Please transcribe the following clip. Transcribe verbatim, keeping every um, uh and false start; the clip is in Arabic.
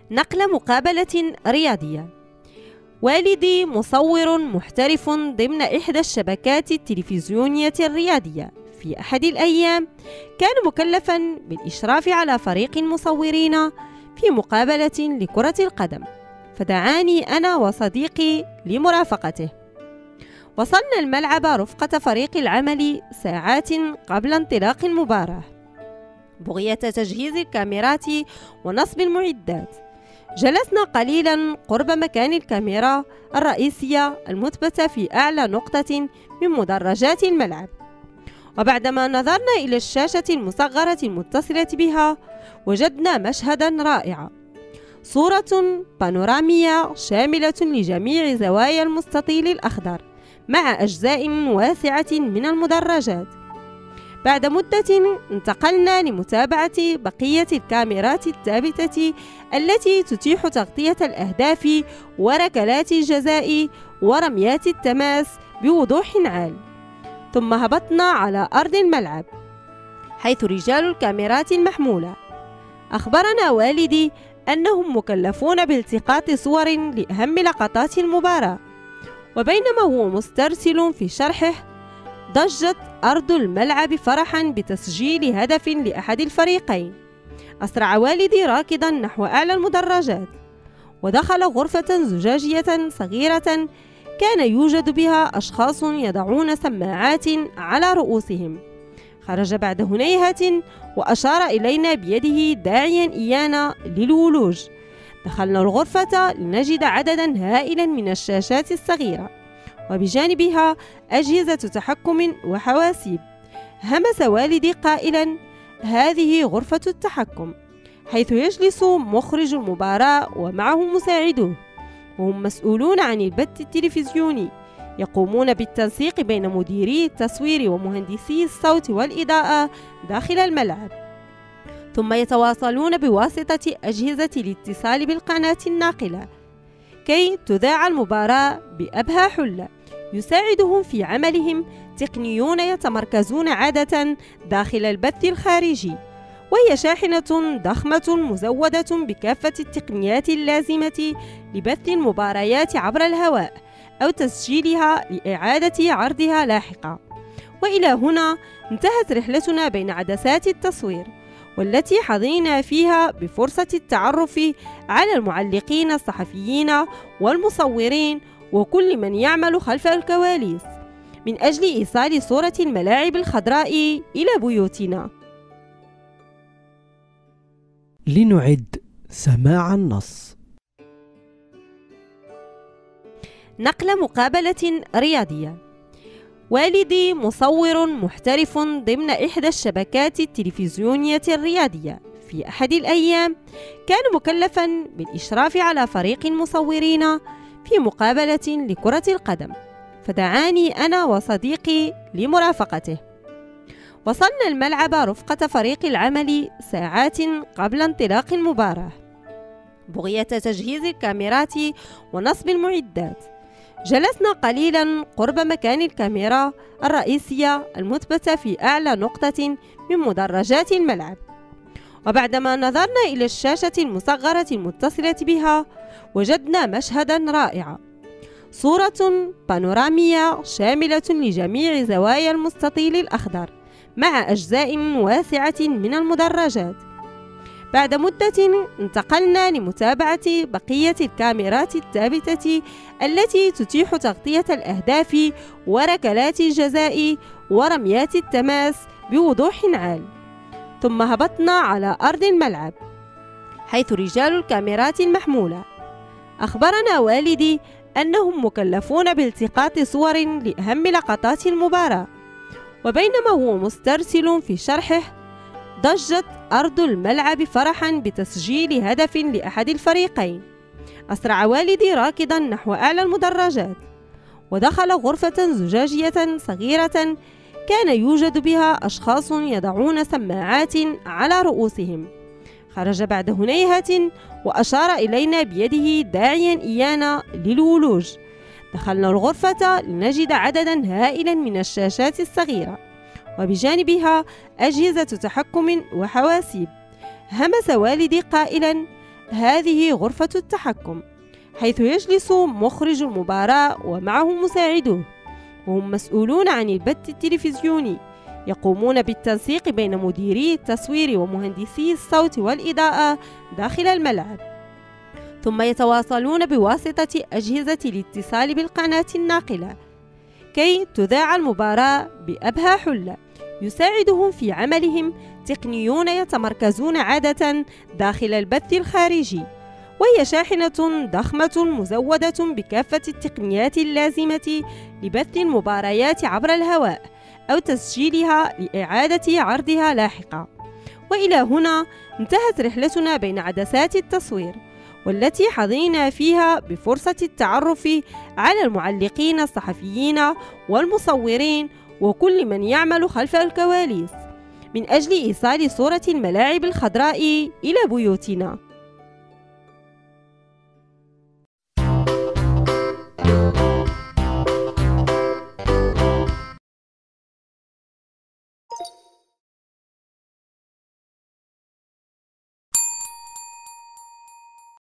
نقل مقابلة رياضية. والدي مصور محترف ضمن إحدى الشبكات التلفزيونية الرياضية. في أحد الأيام كان مكلفا بالإشراف على فريق مصورين في مقابلة لكرة القدم، فدعاني أنا وصديقي لمرافقته. وصلنا الملعب رفقة فريق العمل ساعات قبل انطلاق المباراة بغية تجهيز الكاميرات ونصب المعدات. جلسنا قليلا قرب مكان الكاميرا الرئيسية المثبتة في أعلى نقطة من مدرجات الملعب، وبعدما نظرنا إلى الشاشة المصغرة المتصلة بها وجدنا مشهدا رائعا، صورة بانورامية شاملة لجميع زوايا المستطيل الأخضر مع أجزاء واسعة من المدرجات. بعد مدة انتقلنا لمتابعة بقية الكاميرات الثابتة التي تتيح تغطية الأهداف وركلات الجزاء ورميات التماس بوضوح عال. ثم هبطنا على أرض الملعب حيث رجال الكاميرات المحمولة أخبرنا والدي أنهم مكلفون بالتقاط صور لأهم لقطات المباراة. وبينما هو مسترسل في شرحه ضجت أرض الملعب فرحا بتسجيل هدف لأحد الفريقين. أسرع والدي راكضا نحو أعلى المدرجات ودخل غرفة زجاجية صغيرة كان يوجد بها أشخاص يضعون سماعات على رؤوسهم. خرج بعد هنيهة وأشار إلينا بيده داعيا إيانا للولوج. دخلنا الغرفة لنجد عددا هائلا من الشاشات الصغيرة وبجانبها أجهزة تحكم وحواسيب. همس والدي قائلا: هذه غرفة التحكم، حيث يجلس مخرج المباراة ومعه مساعدوه، وهم مسؤولون عن البث التلفزيوني، يقومون بالتنسيق بين مديري التصوير ومهندسي الصوت والإضاءة داخل الملعب، ثم يتواصلون بواسطة أجهزة الاتصال بالقناة الناقلة كي تذاع المباراة بأبهى حلة. يساعدهم في عملهم تقنيون يتمركزون عادة داخل البث الخارجي، وهي شاحنة ضخمة مزودة بكافة التقنيات اللازمة لبث المباريات عبر الهواء أو تسجيلها لإعادة عرضها لاحقا. وإلى هنا انتهت رحلتنا بين عدسات التصوير، والتي حظينا فيها بفرصة التعرف على المعلقين الصحفيين والمصورين وكل من يعمل خلف الكواليس من أجل إيصال صورة الملاعب الخضراء إلى بيوتنا. لنعد سماع النص. نقل مقابلة رياضية. والدي مصور محترف ضمن إحدى الشبكات التلفزيونية الرياضية. في أحد الأيام كان مكلفا بالإشراف على فريق مصورين في مقابلة لكرة القدم، فدعاني أنا وصديقي لمرافقته. وصلنا الملعب رفقة فريق العمل ساعات قبل انطلاق المباراة بغية تجهيز الكاميرات ونصب المعدات. جلسنا قليلا قرب مكان الكاميرا الرئيسية المثبتة في أعلى نقطة من مدرجات الملعب، وبعدما نظرنا إلى الشاشة المصغرة المتصلة بها وجدنا مشهدا رائعا، صورة بانورامية شاملة لجميع زوايا المستطيل الأخضر مع أجزاء واسعة من المدرجات. بعد مدة انتقلنا لمتابعة بقية الكاميرات الثابتة التي تتيح تغطية الأهداف وركلات الجزاء ورميات التماس بوضوح عال. ثم هبطنا على أرض الملعب حيث رجال الكاميرات المحمولة أخبرنا والدي أنهم مكلفون بالتقاط صور لأهم لقطات المباراة. وبينما هو مسترسل في شرحه ضجت أرض الملعب فرحا بتسجيل هدف لأحد الفريقين. أسرع والدي راكضا نحو أعلى المدرجات ودخل غرفة زجاجية صغيرة كان يوجد بها أشخاص يضعون سماعات على رؤوسهم. خرج بعد هنيهة وأشار إلينا بيده داعيا إيانا للولوج. دخلنا الغرفة لنجد عددا هائلا من الشاشات الصغيرة وبجانبها أجهزة تحكم وحواسيب. همس والدي قائلا: هذه غرفة التحكم، حيث يجلس مخرج المباراة ومعه مساعدوه، وهم مسؤولون عن البث التلفزيوني، يقومون بالتنسيق بين مديري التصوير ومهندسي الصوت والإضاءة داخل الملعب، ثم يتواصلون بواسطة أجهزة الاتصال بالقناة الناقلة كي تذاع المباراة بأبهى حلة. يساعدهم في عملهم تقنيون يتمركزون عادة داخل البث الخارجي، وهي شاحنة ضخمة مزودة بكافة التقنيات اللازمة لبث المباريات عبر الهواء أو تسجيلها لإعادة عرضها لاحقا. وإلى هنا انتهت رحلتنا بين عدسات التصوير، والتي حظينا فيها بفرصة التعرف على المعلقين الصحفيين والمصورين وكل من يعمل خلف الكواليس من أجل إيصال صورة الملاعب الخضراء إلى بيوتنا.